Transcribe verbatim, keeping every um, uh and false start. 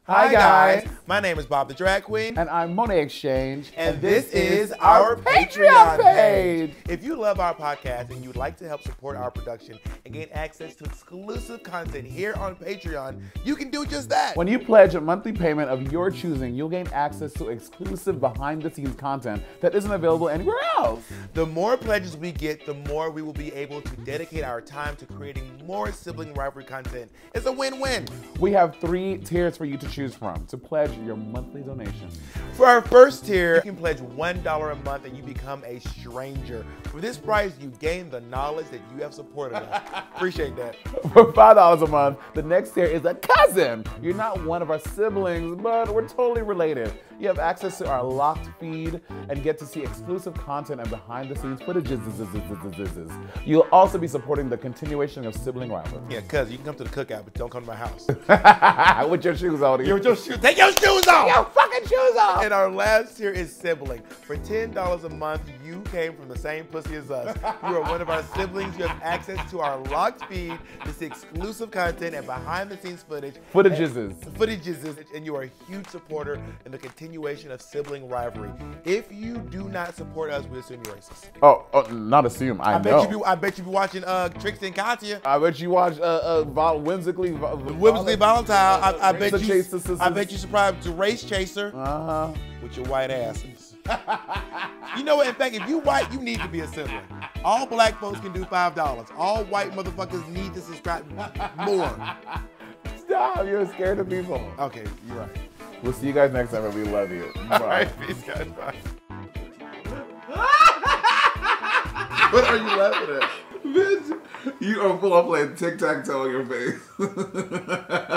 Hi guys, my name is Bob the Drag Queen. And I'm Monet Exchange. And, and this, this is our Patreon page. If you love our podcast and you'd like to help support our production and gain access to exclusive content here on Patreon, you can do just that. When you pledge a monthly payment of your choosing, you'll gain access to exclusive behind-the-scenes content that isn't available anywhere else. The more pledges we get, the more we will be able to dedicate our time to creating more sibling rivalry content. It's a win-win. We have three tiers for you to choose from to pledge your monthly donation. For our first tier, you can pledge one dollar a month and you become a stranger. For this price, you gain the knowledge that you have supported us. Appreciate that. For five dollars a month, the next tier is a cousin. You're not one of our siblings, but we're totally related. You have access to our locked feed and get to see exclusive content and behind-the-scenes footages. You'll also be supporting the continuation of Sibling Rivalry. Yeah, cuz you can come to the cookout, but don't come to my house. With your shoes on. You're with your shoes. Take your shoes off! Take your fucking shoes off! And our last tier is Sibling. For ten dollars a month, you came from the same pussy as us. You are one of our siblings. You have access to our locked feed to see exclusive content and behind-the-scenes footage. Footages. Footages. And you are a huge supporter in the continuation of Sibling Rivalry. If you do not support us, we assume you're racist. Oh, oh not assume. I, I know. bet you be. I bet you be watching uh, Trixie and Katya. I bet you watch uh, uh, Vol- whimsically. Vol- Whimsically volatile. I, I bet you. Chaser, I bet you subscribe to Race Chaser. Uh huh. With your white asses. You know what? In fact, if you white, you need to be a sibling. All black folks can do five dollars. All white motherfuckers need to subscribe more. Stop! You're scared of people. Okay, you're right. We'll see you guys next time, and we love you. Bye. All right, peace, guys. Bye. What are you laughing at? Bitch, you are full of playing tic-tac-toe in your face.